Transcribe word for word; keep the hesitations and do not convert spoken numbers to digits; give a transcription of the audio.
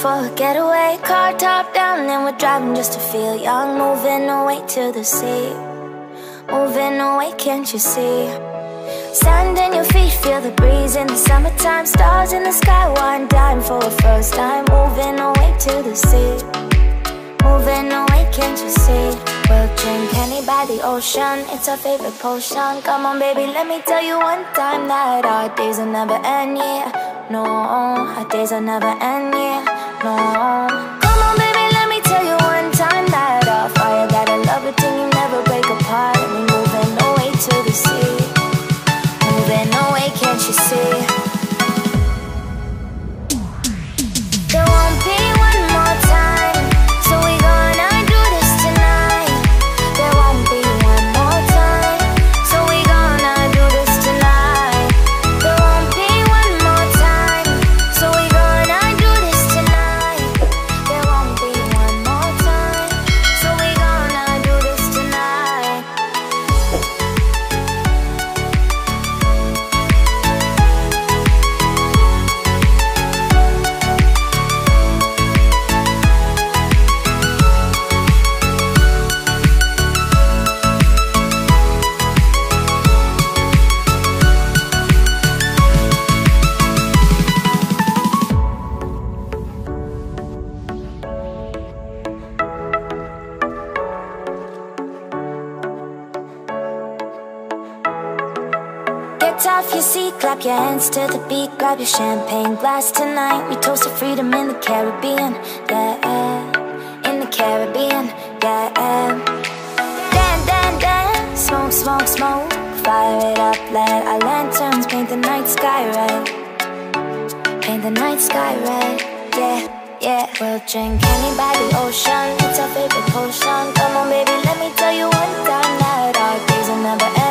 for a getaway, car top down and we're driving just to feel young. Moving away to the sea, moving away, can't you see? Sand in your feet, feel the breeze in the summertime. Stars in the sky, one dime for a first time. Moving away to the sea, moving away, can't you see? We'll drink honey by the ocean, it's our favorite potion. Come on baby, let me tell you one time that our days will never end, yeah. No, our days will never end, yeah. No. Come on baby, let me tell you one time that our fire got a love it till you never break apart. And we moving away to the sea, moving away, can't you see? There won't be one more time, so we gonna do this tonight. There won't be one more time, so we gonna do this tonight. There won't be one more time, so we gonna do this tonight. There won't be one more time, so we gonna do this tonight. Get off your seat, clap your hands to the beat. Grab your champagne glass tonight. We toast to freedom in the Caribbean, yeah. In the Caribbean, yeah. Dan, dan, dan, smoke, smoke, smoke. Fire it up, let our lanterns paint the night sky red. Paint the night sky red, yeah, yeah. We'll drink honey by the ocean, it's our favorite potion. Come on baby, let me tell you one time that our days will never end.